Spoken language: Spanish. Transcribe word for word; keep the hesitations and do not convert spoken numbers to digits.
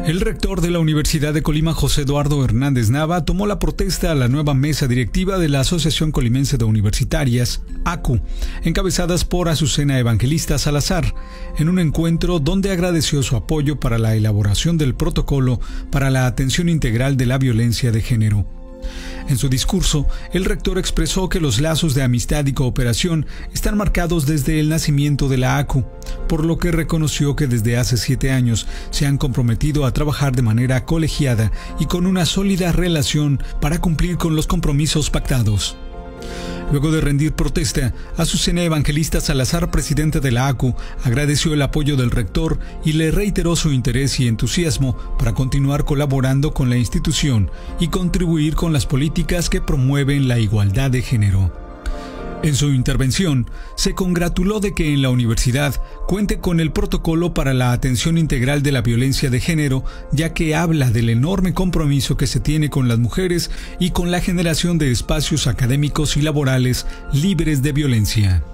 El rector de la Universidad de Colima, José Eduardo Hernández Nava, tomó la protesta a la nueva mesa directiva de la Asociación Colimense de Universitarias, A C U, encabezadas por Azucena Evangelista Salazar, en un encuentro donde agradeció su apoyo para la elaboración del protocolo para la atención integral de la violencia de género. En su discurso, el rector expresó que los lazos de amistad y cooperación están marcados desde el nacimiento de la A C U, por lo que reconoció que desde hace siete años se han comprometido a trabajar de manera colegiada y con una sólida relación para cumplir con los compromisos pactados. Luego de rendir protesta, Azucena Evangelista Salazar, presidente de la A C U, agradeció el apoyo del rector y le reiteró su interés y entusiasmo para continuar colaborando con la institución y contribuir con las políticas que promueven la igualdad de género. En su intervención, se congratuló de que en la universidad cuente con el protocolo para la atención integral de la violencia de género, ya que habla del enorme compromiso que se tiene con las mujeres y con la generación de espacios académicos y laborales libres de violencia.